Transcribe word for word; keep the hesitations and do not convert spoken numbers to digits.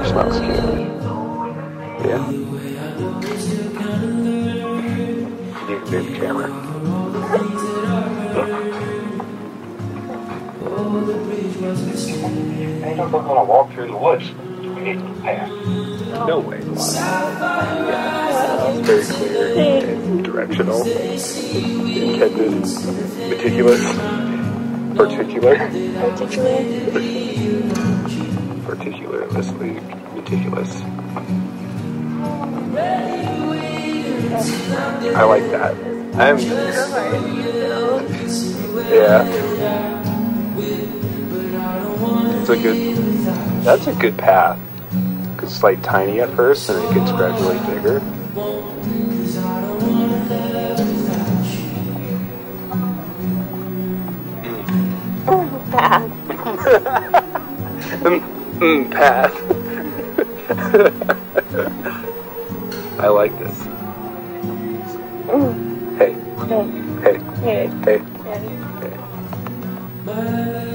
smells cute. Yeah. You can do the camera. I don't want to walk through the woods. We need a path. No way. Yeah. Very clear and directional. Intended. Meticulous. Particular. Particular. Particularly meticulous. I like that. I'm. Yeah. It's a good. That's a good path. Cause it's like tiny at first, and it gets gradually bigger. Path. mm, path. I like this. Hey. Hey. Hey. Hey. Hey. Hey. Hey.